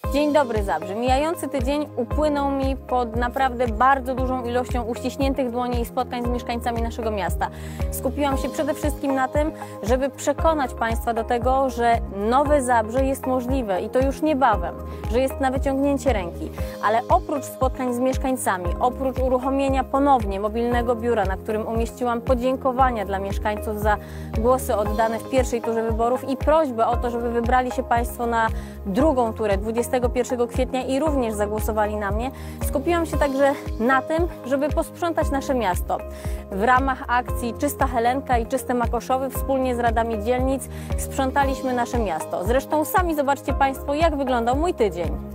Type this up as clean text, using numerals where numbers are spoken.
Dzień dobry Zabrze. Mijający tydzień upłynął mi pod naprawdę bardzo dużą ilością uściśniętych dłoni i spotkań z mieszkańcami naszego miasta. Skupiłam się przede wszystkim na tym, żeby przekonać Państwa do tego, że nowe Zabrze jest możliwe i to już niebawem, że jest na wyciągnięcie ręki. Ale oprócz spotkań z mieszkańcami, oprócz uruchomienia ponownie mobilnego biura, na którym umieściłam podziękowania dla mieszkańców za głosy oddane w pierwszej turze wyborów i prośbę o to, żeby wybrali się Państwo na drugą turę 21 kwietnia i również zagłosowali na mnie, skupiłam się także na tym, żeby posprzątać nasze miasto. W ramach akcji Czysta Helenka i Czyste Makoszowy wspólnie z radami dzielnic sprzątaliśmy nasze miasto. Zresztą sami zobaczcie Państwo, jak wyglądał mój tydzień.